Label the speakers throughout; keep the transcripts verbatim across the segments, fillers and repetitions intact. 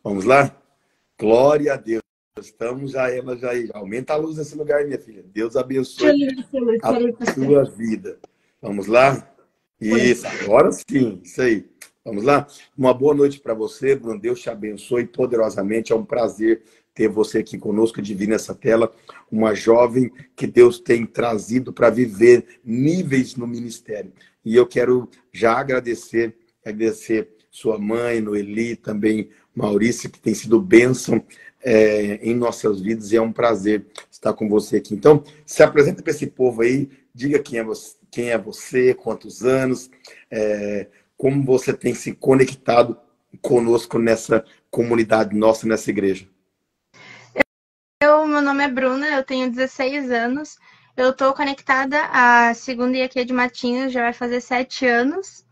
Speaker 1: Vamos lá? Glória a Deus. Estamos já, ela já, já aumenta a luz nesse lugar, minha filha. Deus abençoe a sua vida. Vamos lá? Isso, agora sim, isso aí. Vamos lá? Uma boa noite para você, Bruno. Deus te abençoe poderosamente. É um prazer ter você aqui conosco, dividir nessa tela. Uma jovem que Deus tem trazido para viver níveis no ministério. E eu quero já agradecer, agradecer sua mãe, Noeli, também Maurício, que tem sido bênção é, em nossas vidas. E é um prazer estar com você aqui. Então, se apresenta para esse povo aí. Diga quem é você, quem é você, quantos anos, é, como você tem se conectado conosco nessa comunidade nossa, nessa igreja.
Speaker 2: Eu, meu nome é Bruna, eu tenho dezesseis anos. Eu estou conectada à segunda I A Q de Matinhos, já vai fazer sete anos.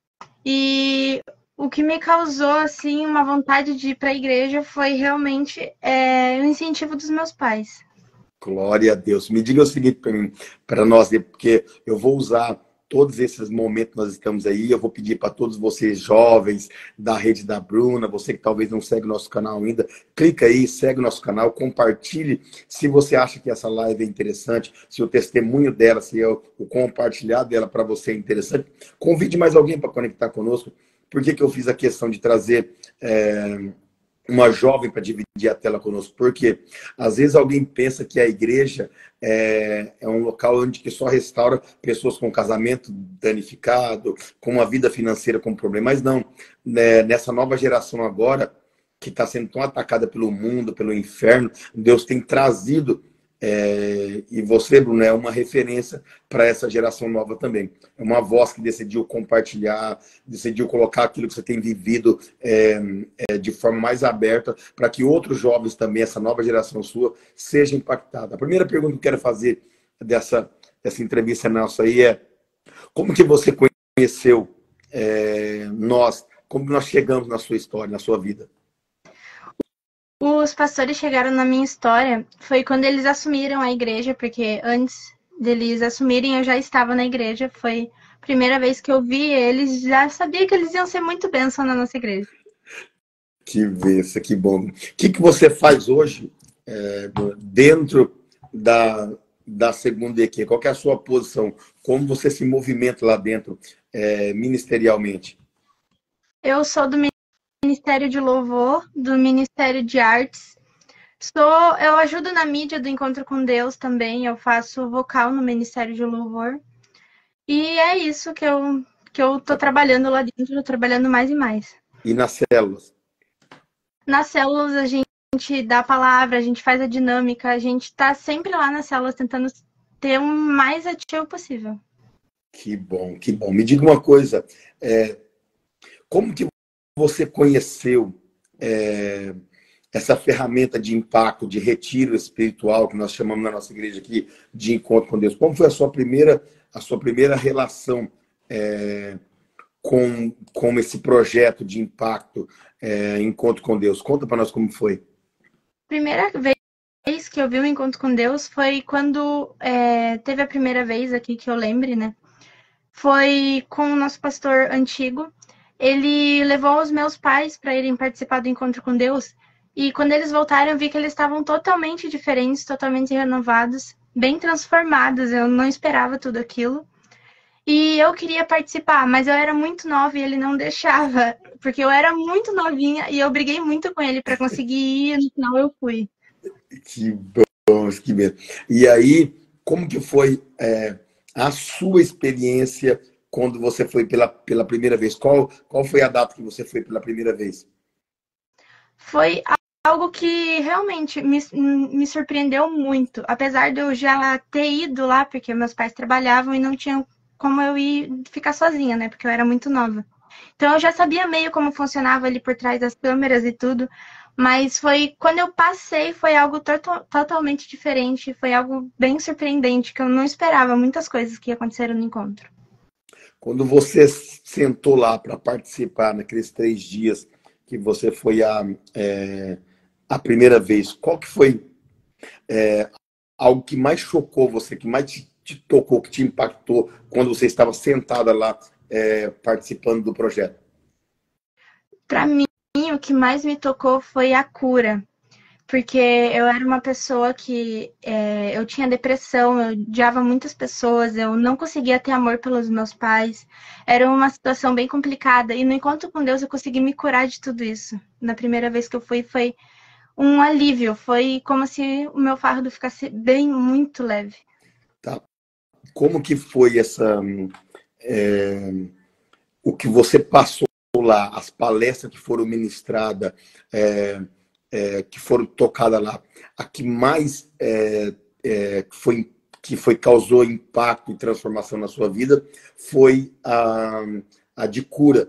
Speaker 2: E o que me causou assim uma vontade de ir para a igreja foi realmente é, o incentivo dos meus pais.
Speaker 1: Glória a Deus. Me diga o seguinte para nós, porque eu vou usar todos esses momentos que nós estamos aí, eu vou pedir para todos vocês jovens da rede da Bruna, você que talvez não segue o nosso canal ainda, clica aí, segue o nosso canal, compartilhe se você acha que essa live é interessante, se o testemunho dela, se é o, o compartilhar dela para você é interessante, convide mais alguém para conectar conosco. Por que que eu fiz a questão de trazer é, uma jovem para dividir a tela conosco? Porque às vezes alguém pensa que a igreja é, é um local onde que só restaura pessoas com casamento danificado, com uma vida financeira com problema. Mas não, né, nessa nova geração agora, que está sendo tão atacada pelo mundo, pelo inferno, Deus tem trazido, é, e você, Bruno, é uma referência para essa geração nova também. É uma voz que decidiu compartilhar, decidiu colocar aquilo que você tem vivido é, é, de forma mais aberta, para que outros jovens também, essa nova geração sua, seja impactada. A primeira pergunta que eu quero fazer dessa, dessa entrevista nossa aí é: como que você conheceu é, nós? Como nós chegamos na sua história, na sua vida?
Speaker 2: Os pastores chegaram na minha história foi quando eles assumiram a igreja, porque antes deles assumirem eu já estava na igreja. Foi a primeira vez que eu vi eles, já sabia que eles iam ser muito bênção na nossa igreja.
Speaker 1: Que bênção, que bom. O que, que você faz hoje é, dentro da, da segunda equipe? Qual que é a sua posição? Como você se movimenta lá dentro, é, ministerialmente?
Speaker 2: Eu sou do Ministério de Louvor, do Ministério de Artes. Sou, eu ajudo na mídia do Encontro com Deus também. Eu faço vocal no Ministério de Louvor. E é isso que eu, que eu tô trabalhando lá dentro, tô trabalhando mais e mais.
Speaker 1: E nas células?
Speaker 2: Nas células a gente dá a palavra, a gente faz a dinâmica, a gente tá sempre lá nas células tentando ter o mais ativo possível.
Speaker 1: Que bom, que bom. Me diga uma coisa, é, como que você conheceu é, essa ferramenta de impacto, de retiro espiritual, que nós chamamos na nossa igreja aqui de encontro com Deus? Como foi a sua primeira, a sua primeira relação é, com, com esse projeto de impacto, é, encontro com Deus? Conta para nós como foi.
Speaker 2: Primeira vez que eu vi um encontro com Deus foi quando é, teve a primeira vez aqui que eu lembre, né? Foi com o nosso pastor antigo. Ele levou os meus pais para irem participar do encontro com Deus. E quando eles voltaram, eu vi que eles estavam totalmente diferentes, totalmente renovados, bem transformados. Eu não esperava tudo aquilo. E eu queria participar, mas eu era muito nova e ele não deixava, porque eu era muito novinha e eu briguei muito com ele para conseguir ir, e no final eu fui.
Speaker 1: Que bom, que bom. E aí, como que foi é, a sua experiência quando você foi pela, pela primeira vez? Qual, qual foi a data que você foi pela primeira vez?
Speaker 2: Foi algo que realmente me, me surpreendeu muito. Apesar de eu já ter ido lá, porque meus pais trabalhavam e não tinham como eu ir ficar sozinha, né? Porque eu era muito nova. Então eu já sabia meio como funcionava ali por trás das câmeras e tudo. Mas foi quando eu passei, foi algo to totalmente diferente. Foi algo bem surpreendente, que eu não esperava muitas coisas que aconteceram no encontro.
Speaker 1: Quando você sentou lá para participar naqueles três dias que você foi a, é, a primeira vez, qual que foi é, algo que mais chocou você, que mais te, te tocou, que te impactou quando você estava sentada lá é, participando do projeto?
Speaker 2: Para mim, o que mais me tocou foi a cura. Porque eu era uma pessoa que é, eu tinha depressão, eu odiava muitas pessoas, eu não conseguia ter amor pelos meus pais. Era uma situação bem complicada. E no encontro com Deus eu consegui me curar de tudo isso. Na primeira vez que eu fui, foi um alívio. Foi como se o meu fardo ficasse bem, muito leve.
Speaker 1: Tá. Como que foi essa... É, o que você passou lá, as palestras que foram ministradas, é, é, que foram tocadas lá, a que mais é, é, foi, que foi, causou impacto e transformação na sua vida foi a, a de cura.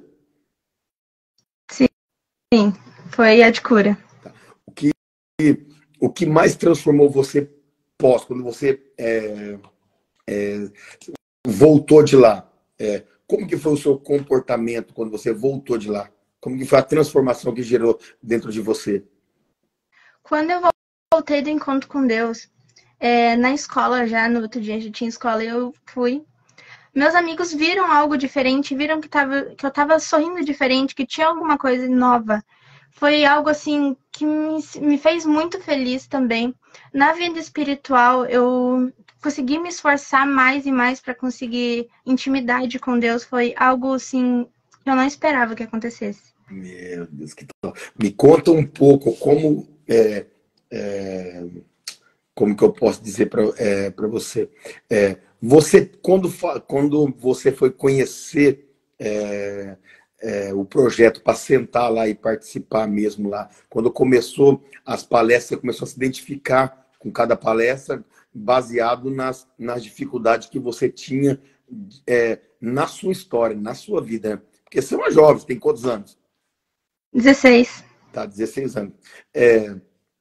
Speaker 2: Sim, foi a de cura.
Speaker 1: O que, o que mais transformou você pós, quando você é, é, voltou de lá? É, como que foi o seu comportamento quando você voltou de lá? Como que foi a transformação que gerou dentro de você?
Speaker 2: Quando eu voltei do encontro com Deus, é, na escola já, no outro dia já tinha escola, eu fui. Meus amigos viram algo diferente, viram que, tava, que eu estava sorrindo diferente, que tinha alguma coisa nova. Foi algo assim que me, me fez muito feliz também. Na vida espiritual, eu consegui me esforçar mais e mais para conseguir intimidade com Deus. Foi algo assim que eu não esperava que acontecesse.
Speaker 1: Meu Deus, que tal. Me conta um pouco como é, é, como que eu posso dizer para é, para você. É, você quando quando você foi conhecer é, é, o projeto para sentar lá e participar mesmo lá, quando começou as palestras, você começou a se identificar com cada palestra baseado nas, nas dificuldades que você tinha é, na sua história, na sua vida, né? Porque você é uma jovem, você tem quantos anos?
Speaker 2: dezesseis.
Speaker 1: Tá, dezesseis anos. É,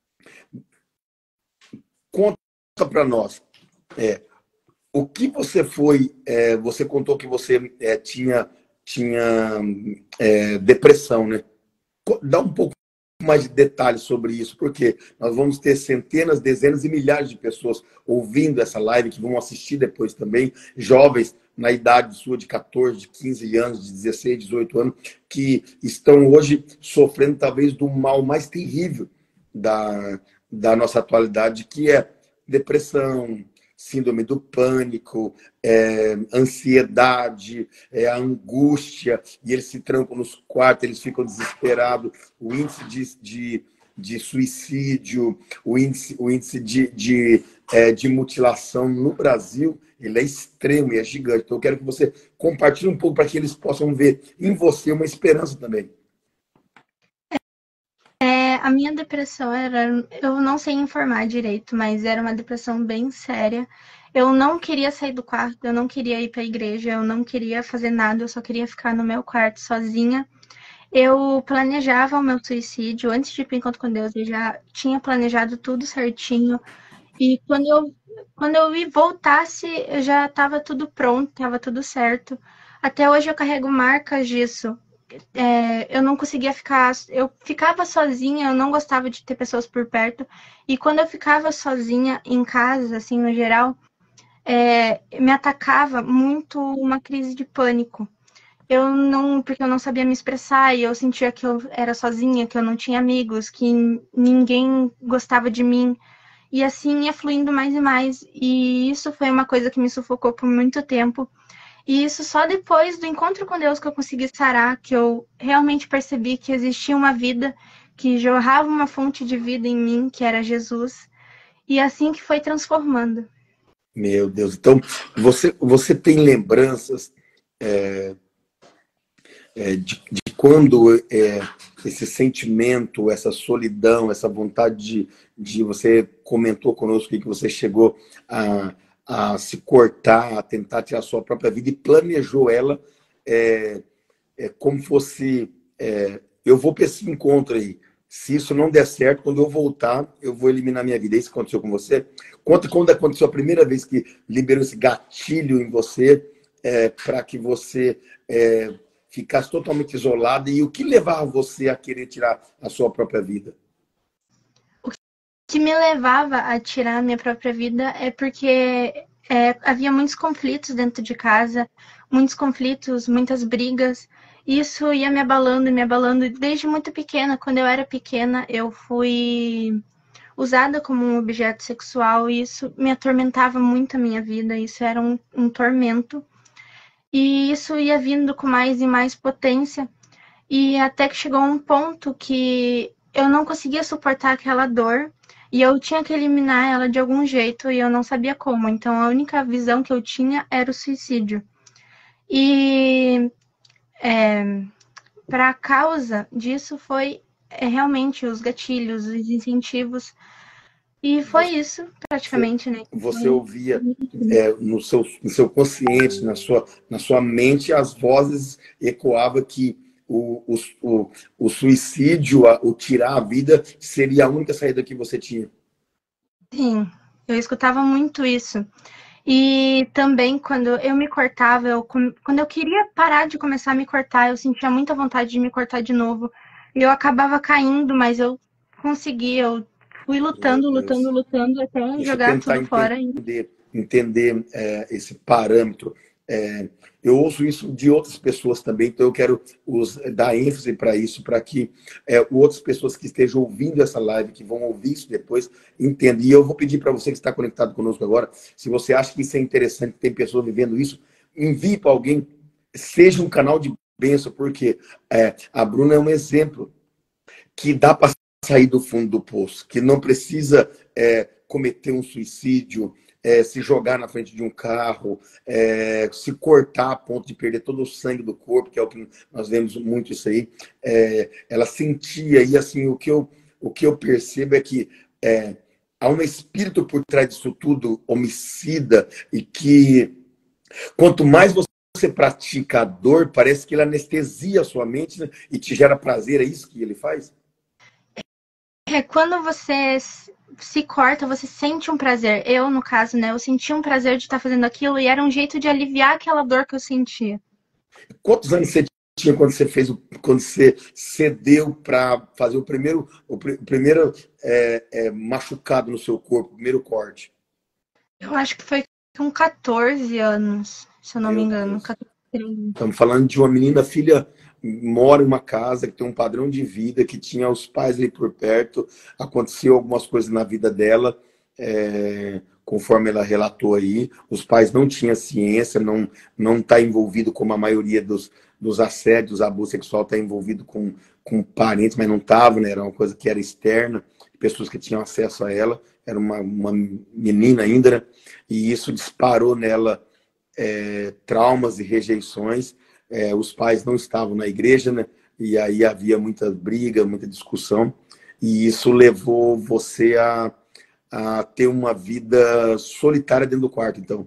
Speaker 1: conta para nós, é, o que você foi, é, você contou que você é, tinha, tinha é, depressão, né? Dá um pouco mais de detalhes sobre isso, porque nós vamos ter centenas, dezenas e milhares de pessoas ouvindo essa live, que vão assistir depois também, jovens na idade sua de quatorze, de quinze anos, de dezesseis, dezoito anos, que estão hoje sofrendo talvez do mal mais terrível da, da nossa atualidade, que é depressão, síndrome do pânico, é, ansiedade, é, a angústia, e eles se trancam nos quartos, eles ficam desesperados, o índice de, de, de suicídio, o índice, o índice de, de, é, de mutilação no Brasil, ele é extremo e é gigante. Então eu quero que você compartilhe um pouco para que eles possam ver em você uma esperança também.
Speaker 2: É, a minha depressão era, eu não sei informar direito, mas era uma depressão bem séria. Eu não queria sair do quarto, eu não queria ir para a igreja, eu não queria fazer nada, eu só queria ficar no meu quarto sozinha. Eu planejava o meu suicídio antes de ir para o encontro com Deus, eu já tinha planejado tudo certinho. E quando eu, quando eu voltasse, eu já estava tudo pronto, estava tudo certo. Até hoje eu carrego marcas disso. É, eu não conseguia ficar, eu ficava sozinha, eu não gostava de ter pessoas por perto, e quando eu ficava sozinha em casa, assim, no geral, é, me atacava muito uma crise de pânico. Eu não, porque eu não sabia me expressar, e eu sentia que eu era sozinha, que eu não tinha amigos, que ninguém gostava de mim, e assim ia fluindo mais e mais, e isso foi uma coisa que me sufocou por muito tempo. E isso só depois do encontro com Deus que eu consegui sarar, que eu realmente percebi que existia uma vida, que jorrava uma fonte de vida em mim, que era Jesus. E assim que foi transformando.
Speaker 1: Meu Deus, então você, você tem lembranças é, é, de, de quando é, esse sentimento, essa solidão, essa vontade de, de você comentou conosco que você chegou a a se cortar, a tentar tirar a sua própria vida e planejou ela é, é, como fosse, é, eu vou para esse encontro aí, se isso não der certo, quando eu voltar, eu vou eliminar minha vida. Isso aconteceu com você? Conta quando aconteceu a primeira vez que liberou esse gatilho em você é, para que você é, ficasse totalmente isolado e o que levava você a querer tirar a sua própria vida?
Speaker 2: O que me levava a tirar a minha própria vida é porque é, havia muitos conflitos dentro de casa, muitos conflitos, muitas brigas. Isso ia me abalando e me abalando desde muito pequena. Quando eu era pequena, eu fui usada como um objeto sexual e isso me atormentava muito a minha vida. Isso era um, um tormento. E isso ia vindo com mais e mais potência. E até que chegou um ponto que eu não conseguia suportar aquela dor e eu tinha que eliminar ela de algum jeito e eu não sabia como. Então a única visão que eu tinha era o suicídio. E é, para a causa disso foi é, realmente os gatilhos, os incentivos. E foi isso,
Speaker 1: Você,
Speaker 2: praticamente, né?
Speaker 1: você
Speaker 2: Foi...
Speaker 1: ouvia é, no, seu, no seu consciente, na sua, na sua mente, as vozes ecoavam que o, o, o, o suicídio, a, o tirar a vida, seria a única saída que você tinha.
Speaker 2: Sim, eu escutava muito isso. E também quando eu me cortava, eu, quando eu queria parar de começar a me cortar, eu sentia muita vontade de me cortar de novo. E eu acabava caindo, mas eu conseguia, eu fui
Speaker 1: Meu
Speaker 2: lutando, lutando,
Speaker 1: Deus.
Speaker 2: lutando até
Speaker 1: Deixa eu
Speaker 2: jogar
Speaker 1: tentar
Speaker 2: tudo fora.
Speaker 1: entender, entender é, esse parâmetro. É, eu ouço isso de outras pessoas também, então eu quero os, dar ênfase para isso, para que é, outras pessoas que estejam ouvindo essa live, que vão ouvir isso depois, entendam. E eu vou pedir para você que está conectado conosco agora, se você acha que isso é interessante, tem pessoas vivendo isso, envie para alguém, seja um canal de bênção, porque é, a Bruna é um exemplo que dá para sair do fundo do poço, que não precisa é, cometer um suicídio, é, se jogar na frente de um carro, é, se cortar a ponto de perder todo o sangue do corpo, que é o que nós vemos muito isso aí. É, ela sentia, e assim, o que eu, o que eu percebo é que é, há um espírito por trás disso tudo, homicida, e que quanto mais você você pratica a dor, parece que ele anestesia a sua mente, né, e te gera prazer, é isso que ele faz?
Speaker 2: É, quando você se corta, você sente um prazer. Eu, no caso, né, eu senti um prazer de estar fazendo aquilo e era um jeito de aliviar aquela dor que eu sentia.
Speaker 1: Quantos anos você tinha quando você fez o, quando você cedeu para fazer o primeiro, o, pr- o primeiro é, é, machucado no seu corpo, o primeiro corte?
Speaker 2: Eu acho que foi com quatorze anos, se eu não me
Speaker 1: Meu
Speaker 2: engano.
Speaker 1: Deus.
Speaker 2: quatorze, treze.
Speaker 1: Estamos falando de uma menina, filha, mora em uma casa que tem um padrão de vida, que tinha os pais ali por perto, aconteceu algumas coisas na vida dela, é, conforme ela relatou aí, os pais não tinham ciência, não não está envolvido como a maioria dos, dos assédios, abuso sexual está envolvido com, com parentes, mas não estava, né? Era uma coisa que era externa, pessoas que tinham acesso a ela, era uma, uma menina ainda, né? E isso disparou nela é, traumas e rejeições. É, os pais não estavam na igreja, né? E aí havia muita briga, muita discussão, e isso levou você a, a ter uma vida solitária dentro do quarto, então.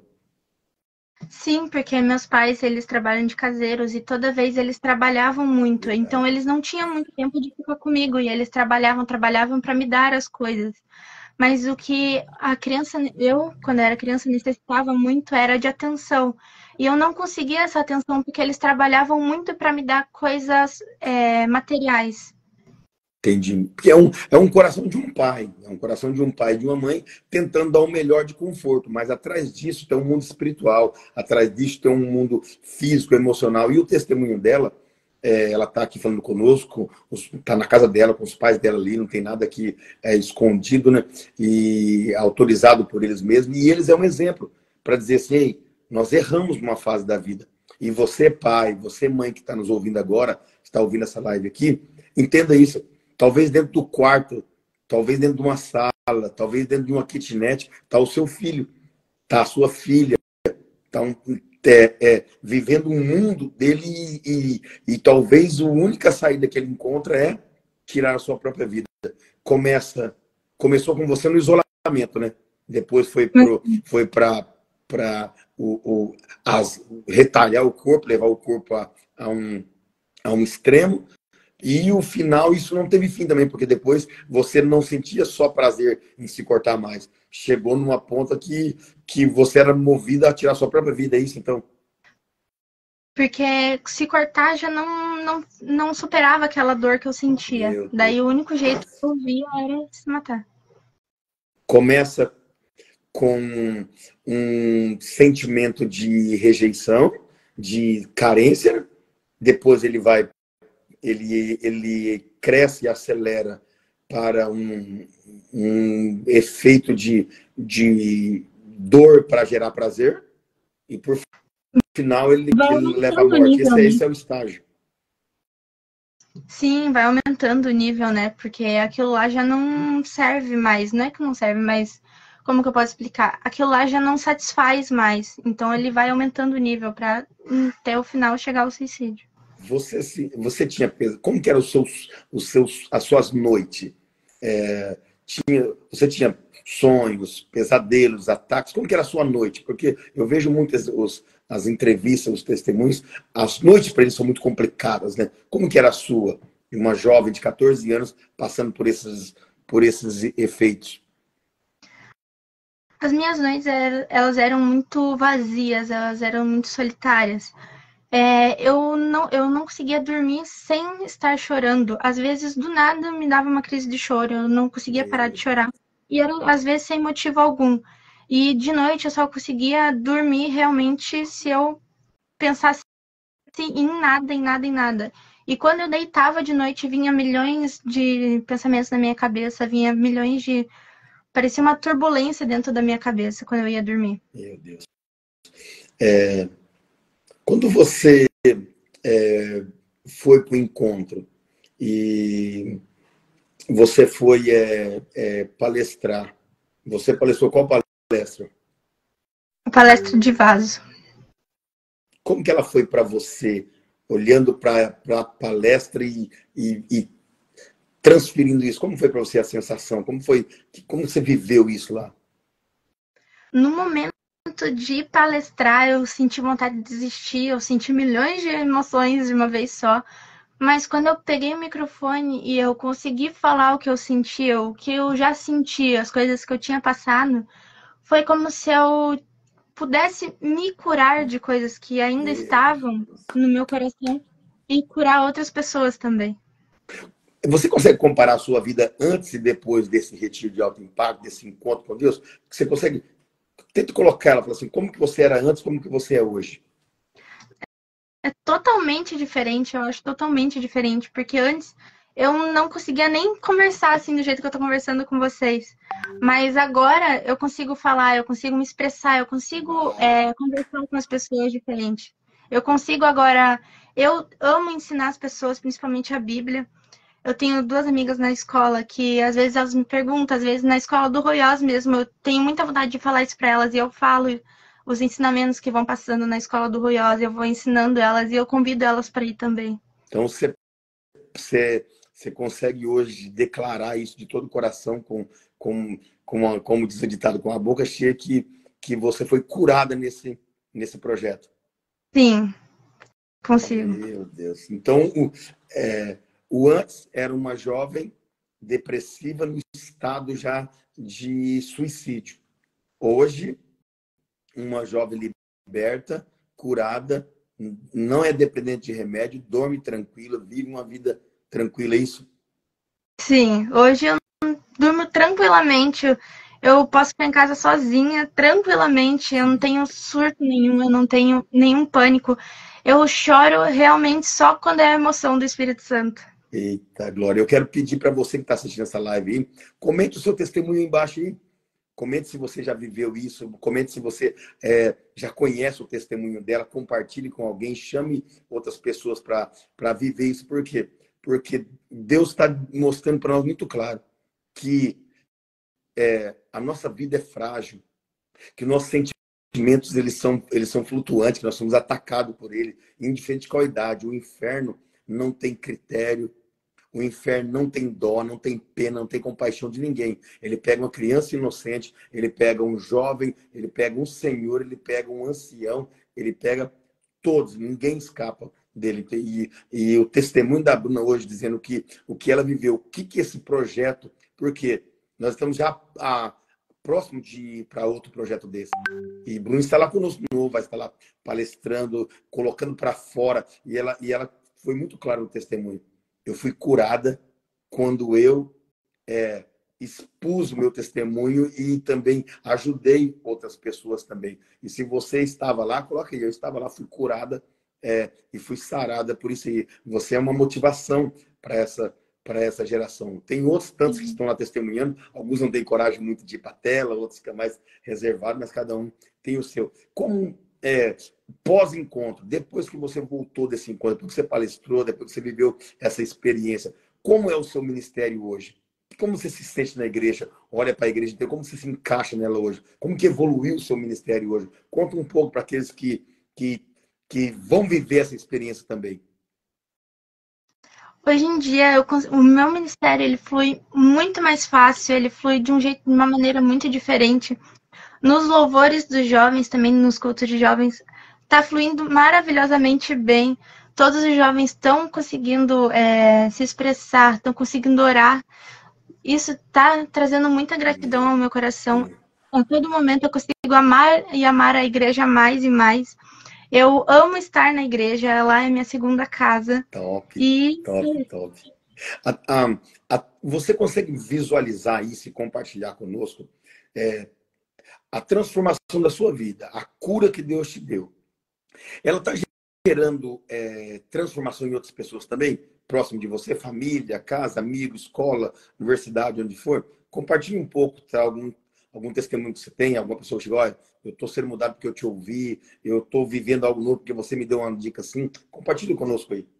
Speaker 2: Sim, porque meus pais, eles trabalham de caseiros e toda vez eles trabalhavam muito, então
Speaker 1: Verdade.
Speaker 2: eles não tinham muito tempo de ficar comigo e eles trabalhavam, trabalhavam para me dar as coisas. Mas o que a criança, eu, quando era criança, necessitava muito era de atenção. E eu não conseguia essa atenção porque eles trabalhavam muito para me dar coisas é, materiais.
Speaker 1: Entendi. Porque é um, é um coração de um pai, é um coração de um pai e de uma mãe tentando dar o melhor de conforto, mas atrás disso tem um mundo espiritual, atrás disso tem um mundo físico, emocional. E o testemunho dela, é, ela está aqui falando conosco, está na casa dela, com os pais dela ali, não tem nada aqui é, escondido, né? E autorizado por eles mesmos. E eles é um exemplo para dizer assim: ei, nós erramos numa fase da vida. E você, pai, você, mãe que está nos ouvindo agora, está ouvindo essa live aqui, entenda isso. Talvez dentro do quarto, talvez dentro de uma sala, talvez dentro de uma kitnet, está o seu filho, está a sua filha, está um, é, é, vivendo um mundo dele e, e, e talvez a única saída que ele encontra é tirar a sua própria vida. Começa, começou com você no isolamento, né? Depois foi pro, foi para para o, o, as, retalhar o corpo, levar o corpo a, a um a um extremo. E o final, isso não teve fim também, porque depois você não sentia só prazer em se cortar mais. Chegou numa ponta que, que você era movida a tirar sua própria vida, é isso então?
Speaker 2: Porque se cortar já não, não, não superava aquela dor que eu sentia.
Speaker 1: Meu Deus.
Speaker 2: Daí o único jeito que eu via era se matar.
Speaker 1: Começa com um sentimento de rejeição, de carência, depois ele vai, ele, ele cresce e acelera para um, um efeito de, de dor para gerar prazer, e por final ele,
Speaker 2: Vai
Speaker 1: ele leva à
Speaker 2: aumentando o
Speaker 1: morte.
Speaker 2: nível,
Speaker 1: Esse, é-
Speaker 2: né?
Speaker 1: esse é o estágio.
Speaker 2: Sim, vai aumentando o nível, né? Porque aquilo lá já não serve mais. Não é que não serve, mas como que eu posso explicar? Aquilo lá já não satisfaz mais. Então ele vai aumentando o nível para até o final chegar ao suicídio.
Speaker 1: Você, se, você tinha, como que eram os seus, os seus, as suas noites? É, tinha, você tinha sonhos, pesadelos, ataques? Como que era a sua noite? Porque eu vejo muitas os, as entrevistas, os testemunhos, as noites para eles são muito complicadas, né? Como que era a sua? Uma jovem de quatorze anos passando por esses, por esses efeitos.
Speaker 2: As minhas noites, elas eram muito vazias, elas eram muito solitárias. É, eu, não, eu não conseguia dormir sem estar chorando. Às vezes, do nada, me dava uma crise de choro. Eu não conseguia parar de chorar. E era, às vezes, sem motivo algum. E de noite, eu só conseguia dormir realmente se eu pensasse em nada, em nada, em nada. E quando eu deitava de noite, vinha milhões de pensamentos na minha cabeça, vinha milhões de... Parecia uma turbulência dentro da minha cabeça quando eu ia dormir.
Speaker 1: Meu Deus. É, quando você é, foi para o encontro e você foi é, é, palestrar, você palestrou qual palestra?
Speaker 2: A palestra de vaso.
Speaker 1: Como que ela foi para você, olhando para a palestra e, e, e transferindo isso? Como foi para você a sensação? Como foi? Como você viveu isso lá?
Speaker 2: No momento de palestrar, eu senti vontade de desistir, eu senti milhões de emoções de uma vez só. Mas quando eu peguei o microfone e eu consegui falar o que eu sentia, o que eu já sentia, as coisas que eu tinha passado, foi como se eu pudesse me curar de coisas que ainda estavam no meu coração e curar outras pessoas também.
Speaker 1: Você consegue comparar a sua vida antes e depois desse retiro de alto impacto, desse encontro com Deus? Você consegue... Tenta colocar ela, falar assim, como que você era antes, como que você é hoje?
Speaker 2: É totalmente diferente, eu acho totalmente diferente, porque antes eu não conseguia nem conversar assim do jeito que eu tô conversando com vocês. Mas agora eu consigo falar, eu consigo me expressar, eu consigo é, conversar com as pessoas diferente. Eu consigo agora. Eu amo ensinar as pessoas, principalmente a Bíblia. Eu tenho duas amigas na escola que às vezes elas me perguntam, às vezes na escola do Royós mesmo, eu tenho muita vontade de falar isso para elas e eu falo os ensinamentos que vão passando na escola do Royós, eu vou ensinando elas e eu convido elas para ir também.
Speaker 1: Então, você, você, você consegue hoje declarar isso de todo o coração, com, com, com uma, como diz o ditado, com a boca cheia, que, que você foi curada nesse, nesse projeto.
Speaker 2: Sim, consigo.
Speaker 1: Meu Deus. Então, o, é, o antes era uma jovem depressiva no estado já de suicídio. Hoje, uma jovem liberta, curada, não é dependente de remédio, dorme tranquila, vive uma vida tranquila, é isso?
Speaker 2: Sim, hoje eu durmo tranquilamente. Eu posso ficar em casa sozinha, tranquilamente. Eu não tenho surto nenhum, eu não tenho nenhum pânico. Eu choro realmente só quando é a emoção do Espírito Santo.
Speaker 1: Eita, Glória. Eu quero pedir para você que está assistindo essa live aí, comente o seu testemunho aí embaixo aí. Comente se você já viveu isso, comente se você é, já conhece o testemunho dela, compartilhe com alguém, chame outras pessoas para viver isso. Por quê? Porque Deus está mostrando para nós muito claro que é, a nossa vida é frágil, que nossos sentimentos eles são, eles são flutuantes, que nós somos atacados por ele, indiferente de qual idade. O inferno não tem critério. O inferno não tem dó, não tem pena, não tem compaixão de ninguém. Ele pega uma criança inocente, ele pega um jovem, ele pega um senhor, ele pega um ancião, ele pega todos, ninguém escapa dele. E, e o testemunho da Bruna hoje, dizendo que o que ela viveu, o que, que esse projeto... Porque nós estamos já a, próximo de ir para outro projeto desse. E Bruna está lá conosco de novo, vai estar lá palestrando, colocando para fora. E ela, e ela foi muito clara no testemunho. Eu fui curada quando eu é, expus o meu testemunho e também ajudei outras pessoas também. E se você estava lá, coloque aí. Eu estava lá, fui curada é, e fui sarada por isso aí. Você é uma motivação para essa, para essa geração. Tem outros tantos que estão lá testemunhando, alguns não têm coragem muito de ir para a tela, outros ficam mais reservados, mas cada um tem o seu. Como é, pós-encontro, depois que você voltou desse encontro, depois que você palestrou, depois que você viveu essa experiência, como é o seu ministério hoje? Como você se sente na igreja? Olha para a igreja inteira, como você se encaixa nela hoje? Como que evoluiu o seu ministério hoje? Conta um pouco para aqueles que, que, que vão viver essa experiência também.
Speaker 2: Hoje em dia, eu, o meu ministério ele flui muito mais fácil, ele flui de um jeito, de uma maneira muito diferente. Nos louvores dos jovens, também nos cultos de jovens, está fluindo maravilhosamente bem. Todos os jovens estão conseguindo é, se expressar, estão conseguindo orar. Isso está trazendo muita gratidão ao meu coração. A todo momento eu consigo amar e amar a igreja mais e mais. Eu amo estar na igreja, ela é minha segunda casa.
Speaker 1: Top,
Speaker 2: e...
Speaker 1: top, top. A, a, a, você consegue visualizar isso e compartilhar conosco é, a transformação da sua vida, a cura que Deus te deu? Ela está gerando é, transformação em outras pessoas também? Próximo de você, família, casa, amigo, escola, universidade, onde for. Compartilhe um pouco, tá? algum, algum testemunho que você tem, alguma pessoa que chegou, olha, eu estou sendo mudado porque eu te ouvi, eu estou vivendo algo novo porque você me deu uma dica assim. Compartilhe conosco aí.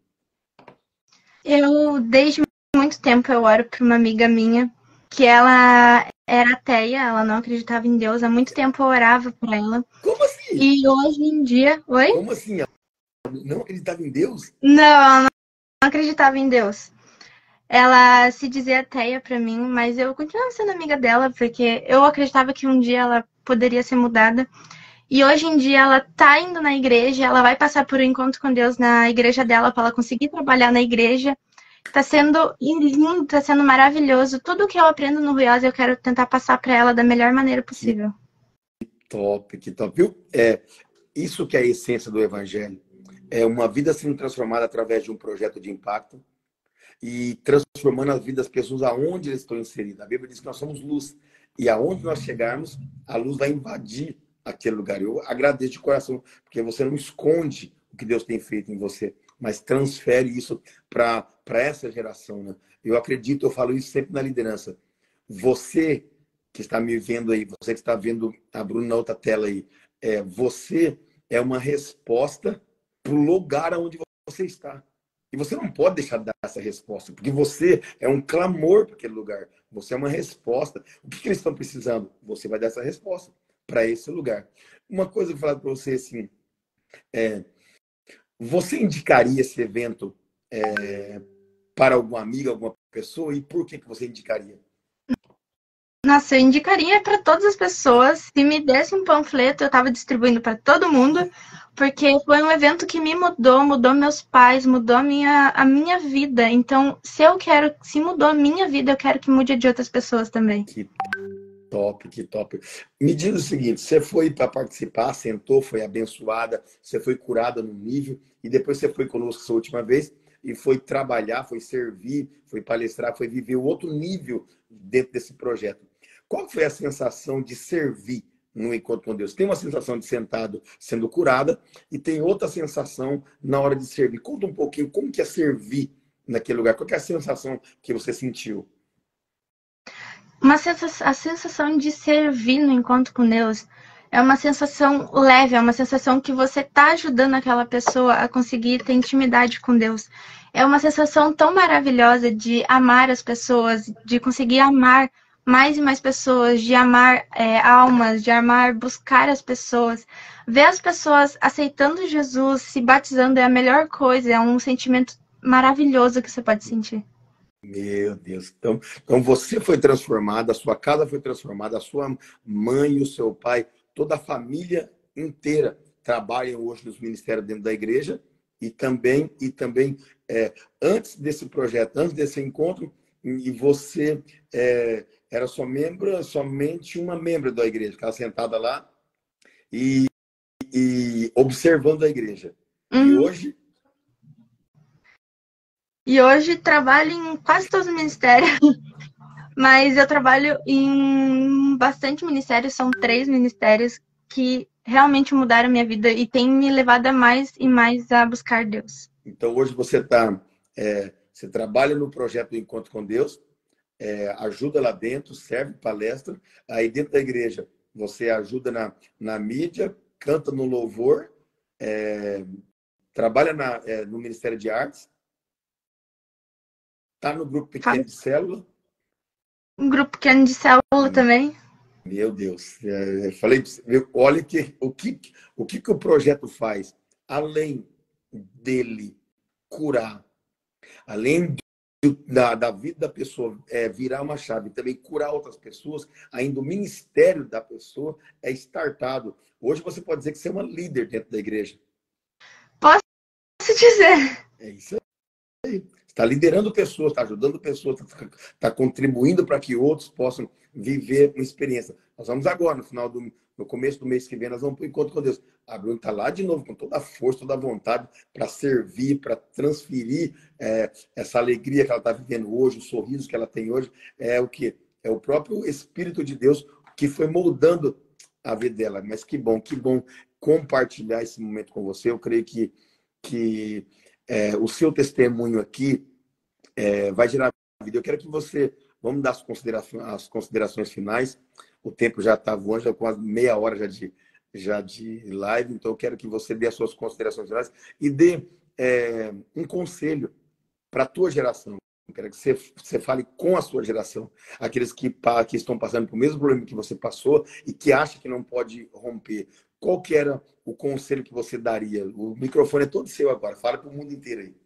Speaker 2: Eu, desde muito tempo, eu oro para uma amiga minha, que ela era ateia, ela não acreditava em Deus. Há muito tempo eu orava para ela.
Speaker 1: Como assim?
Speaker 2: E hoje em dia... Oi?
Speaker 1: Como assim? Não acreditava em Deus?
Speaker 2: Não, ela não acreditava em Deus. Ela se dizia ateia para mim, mas eu continuava sendo amiga dela, porque eu acreditava que um dia ela poderia ser mudada. E hoje em dia ela tá indo na igreja, ela vai passar por um encontro com Deus na igreja dela, para ela conseguir trabalhar na igreja. Tá sendo lindo, tá sendo maravilhoso. Tudo que eu aprendo no Ruiosa eu quero tentar passar para ela da melhor maneira possível.
Speaker 1: Que top, que top. Viu? É, isso que é a essência do evangelho. É uma vida sendo transformada através de um projeto de impacto e transformando a vida das pessoas aonde eles estão inseridos. A Bíblia diz que nós somos luz. E aonde nós chegarmos, a luz vai invadir aquele lugar. Eu agradeço de coração, porque você não esconde o que Deus tem feito em você, mas transfere isso para essa geração. Né? Eu acredito, eu falo isso sempre na liderança. Você que está me vendo aí, você que está vendo a Bruna na outra tela aí, é, você é uma resposta para o lugar onde você está. E você não pode deixar de dar essa resposta, porque você é um clamor para aquele lugar. Você é uma resposta. O que, que eles estão precisando? Você vai dar essa resposta para esse lugar. Uma coisa que eu vou falar para você assim, é, você indicaria esse evento é, para alguma amiga, alguma pessoa? E por que, que você indicaria?
Speaker 2: Nossa, eu indicaria para todas as pessoas. Se me desse um panfleto, eu estava distribuindo para todo mundo, porque foi um evento que me mudou, mudou meus pais, mudou a minha, a minha vida. Então, se eu quero, se mudou a minha vida, eu quero que mude a de outras pessoas também.
Speaker 1: Que top, que top. Me diz o seguinte, você foi para participar, sentou, foi abençoada, você foi curada no nível, e depois você foi conosco essa última vez, e foi trabalhar, foi servir, foi palestrar, foi viver outro nível dentro desse projeto. Qual foi a sensação de servir no encontro com Deus? Tem uma sensação de sentado sendo curada e tem outra sensação na hora de servir. Conta um pouquinho como que é servir naquele lugar. Qual que é a sensação que você sentiu?
Speaker 2: Uma sensação, a sensação de servir no encontro com Deus é uma sensação leve, é uma sensação que você está ajudando aquela pessoa a conseguir ter intimidade com Deus. É uma sensação tão maravilhosa de amar as pessoas, de conseguir amar mais e mais pessoas, de amar é, almas, de amar, buscar as pessoas. Ver as pessoas aceitando Jesus, se batizando é a melhor coisa, é um sentimento maravilhoso que você pode sentir.
Speaker 1: Meu Deus. Então, então você foi transformada, a sua casa foi transformada, a sua mãe e o seu pai, toda a família inteira trabalham hoje nos ministérios dentro da igreja e também, e também é, antes desse projeto, antes desse encontro, e você é, era só membro, somente uma membro da igreja, ficava sentada lá e, e observando a igreja. Uhum. E hoje...
Speaker 2: E hoje trabalho em quase todos os ministérios, mas eu trabalho em bastante ministérios, são três ministérios que realmente mudaram a minha vida e têm me levado a mais e mais a buscar Deus.
Speaker 1: Então, hoje você tá, é, você trabalha no projeto do Encontro com Deus, é, ajuda lá dentro, serve palestra. Aí dentro da igreja, você ajuda na, na mídia, canta no louvor, é, trabalha na, é, no Ministério de Artes, está no grupo pequeno de célula.
Speaker 2: Um grupo pequeno de célula também.
Speaker 1: Meu Deus, é, falei, olha que, o, que, o que, que o projeto faz, além dele curar, além Da, da vida da pessoa é, virar uma chave, também curar outras pessoas, ainda o ministério da pessoa é startado. Hoje você pode dizer que você é uma líder dentro da igreja.
Speaker 2: Posso dizer.
Speaker 1: É isso aí. Está liderando pessoas, está ajudando pessoas, está tá contribuindo para que outros possam viver uma experiência. Nós vamos agora, no final do no começo do mês que vem, nós vamos para o Encontro com Deus. A Bruna está lá de novo, com toda a força, toda a vontade para servir, para transferir é, essa alegria que ela está vivendo hoje, o sorriso que ela tem hoje. É o quê? É o próprio Espírito de Deus que foi moldando a vida dela. Mas que bom, que bom compartilhar esse momento com você. Eu creio que, que é, o seu testemunho aqui é, vai gerar vida. Eu quero que você... Vamos dar as considerações, as considerações finais. O tempo já está voando, já quase meia hora já de, já de live. Então, eu quero que você dê as suas considerações finais e dê é, um conselho para a tua geração. Eu quero que você, você fale com a sua geração. Aqueles que, que estão passando pelo mesmo problema que você passou e que acham que não pode romper. Qual que era o conselho que você daria? O microfone é todo seu agora. Fala para o mundo inteiro aí.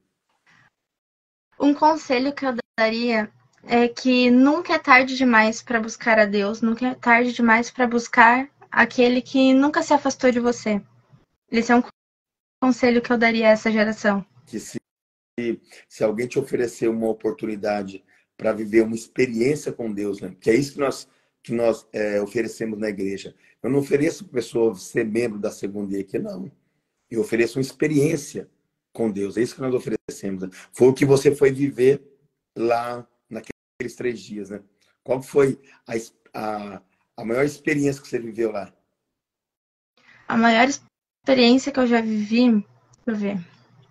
Speaker 2: Um conselho que eu daria é que nunca é tarde demais para buscar a Deus, nunca é tarde demais para buscar aquele que nunca se afastou de você. Esse é um conselho que eu daria a essa geração.
Speaker 1: Que se, se alguém te oferecer uma oportunidade para viver uma experiência com Deus, né? Que é isso que nós, que nós é, oferecemos na igreja. Eu não ofereço para a pessoa ser membro da segunda I E aqui, não. Eu ofereço uma experiência com Deus. É isso que nós oferecemos. Né? Foi o que você foi viver lá naqueles três dias, né? Qual foi a, a, a maior experiência que você viveu lá?
Speaker 2: A maior experiência que eu já vivi, deixa eu ver,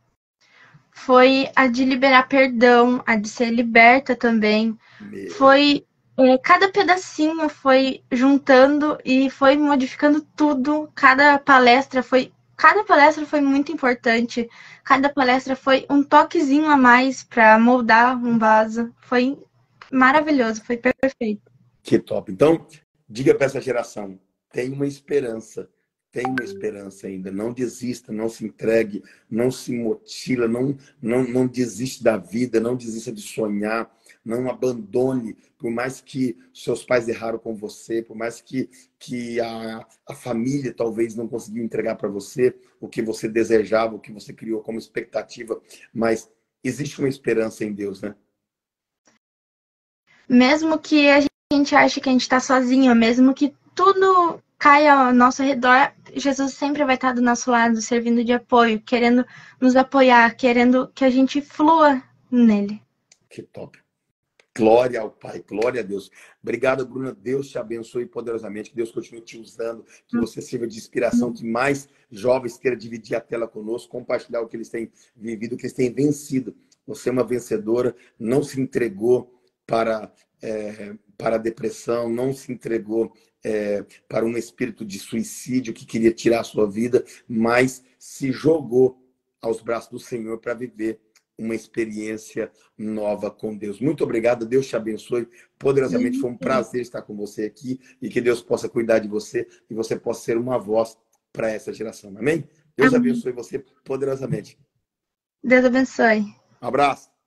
Speaker 2: foi a de liberar perdão, a de ser liberta também. Meu. Foi é, cada pedacinho foi juntando e foi modificando tudo. Cada palestra foi Cada palestra foi muito importante. Cada palestra foi um toquezinho a mais para moldar um vaso. Foi maravilhoso, foi perfeito.
Speaker 1: Que top. Então, diga para essa geração, tem uma esperança. Tem uma esperança ainda. Não desista, não se entregue, não se motila, não, não, não desiste da vida, não desista de sonhar, não abandone, por mais que seus pais erraram com você, por mais que, que a, a família talvez não conseguiu entregar para você o que você desejava, o que você criou como expectativa, mas existe uma esperança em Deus, né?
Speaker 2: Mesmo que a gente ache que a gente está sozinho, mesmo que tudo caia ao nosso redor, Jesus sempre vai estar do nosso lado, servindo de apoio, querendo nos apoiar, querendo que a gente flua nele.
Speaker 1: Que top. Glória ao Pai, glória a Deus. Obrigado, Bruna. Deus te abençoe poderosamente, que Deus continue te usando, que você sirva de inspiração, que mais jovens queiram dividir a tela conosco, compartilhar o que eles têm vivido, o que eles têm vencido. Você é uma vencedora, não se entregou para, é, para a depressão, não se entregou é, para um espírito de suicídio que queria tirar a sua vida, mas se jogou aos braços do Senhor para viver uma experiência nova com Deus. Muito obrigado, Deus te abençoe poderosamente. Foi um prazer estar com você aqui e que Deus possa cuidar de você e você possa ser uma voz para essa geração. Amém? Deus Amém. Abençoe você poderosamente.
Speaker 2: Deus abençoe.
Speaker 1: Um abraço.